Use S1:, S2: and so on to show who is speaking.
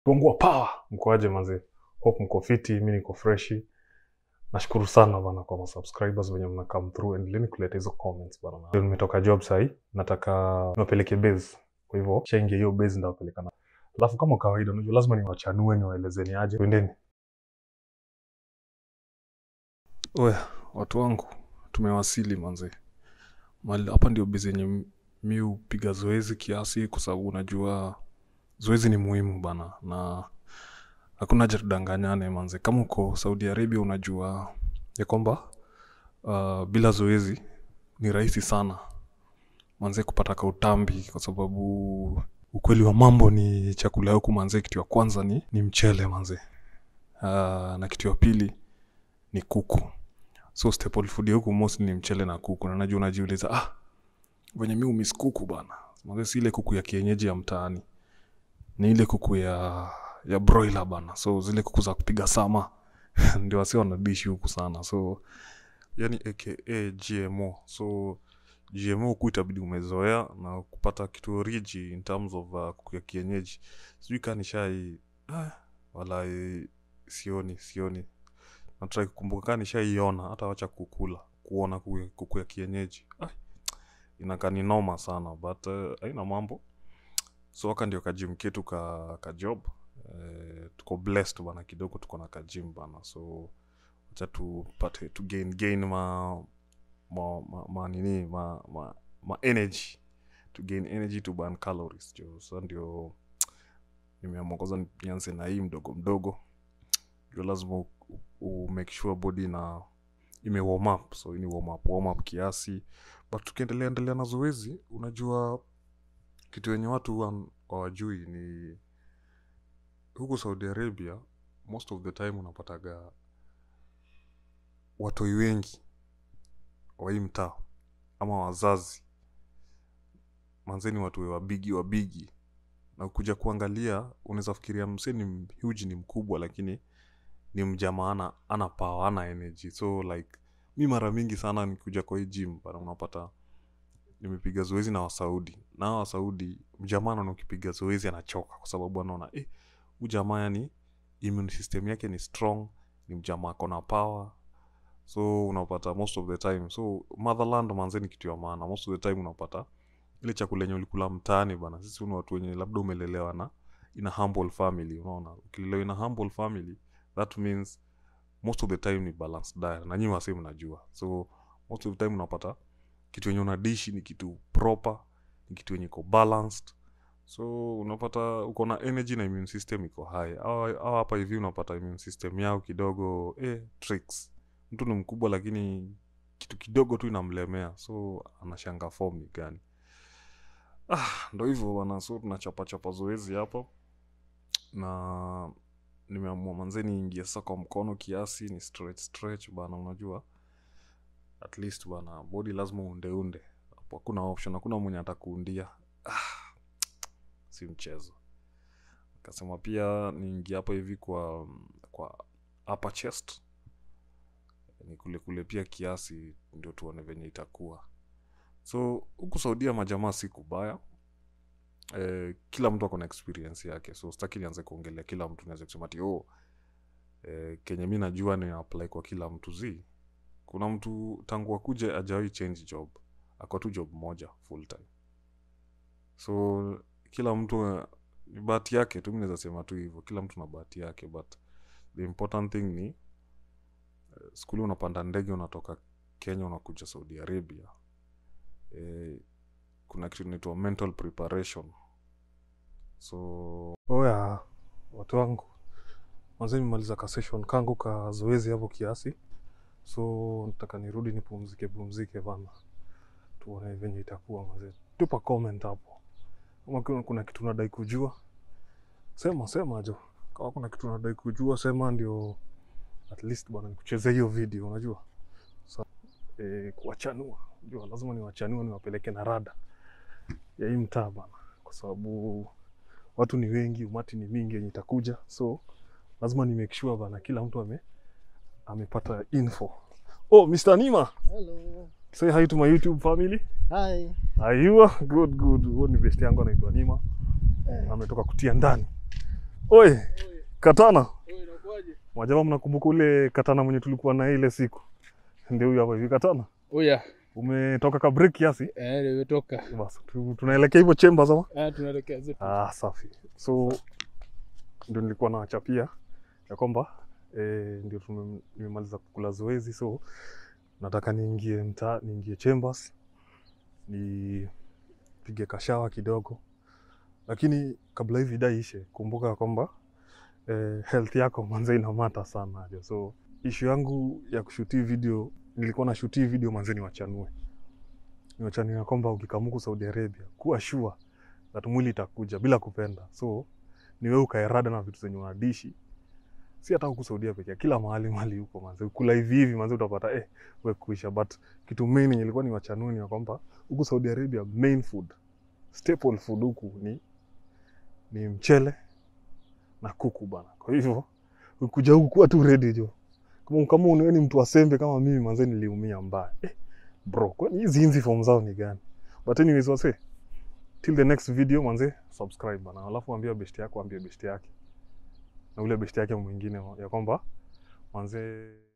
S1: Bongwa power, mko aje manze? Hope mko fiti, mimi niko freshi. Nashukuru sana bana kwa subscribers wenye mna come through and let me kuleta hizo comments bana. Ndio nimetoka job sahi, nataka niwapeleke base. Kwa hivyo, shaingia hiyo base ndio wapeleka na. Alafu kama kawaida, unajua lazima niwachanue niwaelezeni aje. Twendeni. Oya, watu wangu, tumewasili manze. Mali hapa ndio base yenye mimi hupiga zoezi kiasi kwa sababu unajua zoezi ni muhimu bana na hakuna haja tudanganyane manze. Kama uko Saudi Arabia unajua ya kwamba bila zoezi ni rahisi sana manze kupata kautambi, kwa sababu ukweli wa mambo ni chakula huku manze, kitu ya kwanza ni mchele manze. Na kitu ya pili ni kuku. So staple food huku mostly ni mchele na kuku. Na najua unajiuliza venye mimi umiss kuku bana. Manze si ile kuku ya kienyeji ya mtaani, ni ile kuku ya broiler bana. So zile kuku za kupiga sama ndio wasi wanadishi huku sana. So yani aka GMO. So GMO huku itabidi umezoea na kupata kitu origi in terms of kuku ya kienyeji. Sijui kama nishai wala sioni. Natry kukumbuka kama nishaiona, hata wacha kuona kuku ya kienyeji. Inakaa ni noma sana but haina mambo. So waka ndio kajim ketu ka job. Tuko blessed bana, kidogo tuko na kajim bana. So wacha tupate to gain ma energy, to gain energy to burn calories jo. So ndio nimeamua nianze na hii mdogo. Ndio lazima make sure body na ime warm up. So ini warm up kiasi. But tukiendelea na zoezi, unajua kitu yenye watu hawajui ni huku Saudi Arabia most of the time unapataga watoi wengi wa hii mtaa ama wazazi manzeni watu wabigi, na ukuja kuangalia unaweza fikiria msee ni huge, ni mkubwa, lakini ni mjamaa ana power, ana energy. So like mimi mara mingi sana nikuja kwa hii gym bana, unapata nimepiga zoezi na Wasaudi. Na Wasaudi mjamaa anaona ukipiga zoezi anachoka, kwa sababu anaona ujamaa yani immune system yake ni strong, ni mjamaa kona power. So unapata most of the time, so motherland manzeni kitu ya maana. Most of the time unapata ile chakula yenye ulikula mtaani bana. Sisi ni watu wenye labda umelelewa na in a humble family, unaona. Ukilelewa in a humble family, that means most of the time ni balanced diet, na nyinyi wase mnajua. So most of the time unapata kitu yenye unadishi ni kitu proper, ni kitu yenye iko balanced. So unapata uko na energy na immune system iko high. Au hapa hivi unapata immune system yao kidogo tricks. Mtu ni mkubwa lakini kitu kidogo tu inamlemea. So anashanga form ni gani. Ndio hivyo bana. So tunachapa zoezi hapo. Na nimeamua manzeni ingia sasa kwa mkono kiasi, ni stretch bana, unajua. At least bana body lazima unde. Hapo hakuna option, hakuna mwenye atakuundia. Si mchezo. Akasema pia niingia hapo hivi kwa upper chest. Ni kule pia kiasi ndio tuone venye itakuwa. So huku Saudia majamaa si kubaya. Kila mtu ako na experience yake. So sitaki nianze kuongelea kila mtu, naweza kusema ati kenye mimi najua ni apply kwa kila mtu zi. Kuna mtu tangu akuje hajawahi change job. Ako tu job moja full time. So kila mtu ni bahati yake tu, mimi naweza sema tu hivyo. Kila mtu na bahati yake, but the important thing ni skuli unapanda ndege unatoka Kenya unakuja Saudi Arabia. Kuna kitu inaitwa mental preparation. So watu wangu, mwanzo nimaliza ka session kangu ka zoezi hapo kiasi. So nataka nirudi nipumzike bana. Tuone venye itakuwa mwanzo. Tupa comment hapo. Kama kuna kitu unadai kujua, sema jo. Kama kuna kitu unadai kujua sema, ndio at least bana nikuchezea hiyo video, unajua. So kuwachanua, ndio lazima niwachanue, niwapeleke na rada ya hii mtaa bana, kwa sababu watu ni wengi, umati ni mingi yenye itakuja. So lazima ni make sure bana kila mtu amepata info. Mr. Nima.
S2: Hello.
S1: Say hi to my YouTube family.
S2: Hi.
S1: Are you good? Huo ni best yangu anaitwa Nima. Ametoka kutia ndani. Oi, katana.
S2: Oi, inakuaje?
S1: Wajama mnakumbuka ule katana mwenye tulikuwa na ile siku? Ndio huyo hapa hivi katana.
S2: Oya.
S1: Umetoka ka break kiasi?
S2: Nimetoka.
S1: Basi tunaelekea hivyo chemba sama?
S2: Tunaelekea zetu.
S1: Safi. So ndio nilikuwa nawachapia ya kwamba ndio nimemaliza kukula zoezi, so nataka niingie chambers nipige kashawa kidogo, lakini kabla hivi dai ishe, kumbuka kwamba health yako manze ina matter sana. So issue yangu ya kushuti video, nilikuwa na shuti video manze niwachanue kwamba ukikamuku Saudi Arabia kuwa sure that mwili itakuja bila kupenda. So ni wewe ukae rada na vitu zenye unadishi, si hata huku Saudia pekee, kila mahali huko manze kula hivi manze utapata wewe kuisha. But kitu main nilikuwa ni wachanuni ya kwamba huku Saudi Arabia main food, staple food huku ni mchele na kuku bana. Kwa hivyo ukikuja huku kuwa tu ready jo, kama ni mtu asembe kama mimi manze niliumia mbaya bro. Kwani hizi inzi form zao ni gani? But anyways wase, till the next video manze, subscribe bana, alafu ambia best yako, ambie best yake na ule best yake mwingine ya kwamba manze